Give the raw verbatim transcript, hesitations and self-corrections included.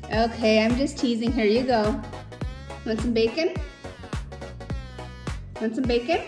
Okay, I'm just teasing. Here you go. Want some bacon? Want some bacon?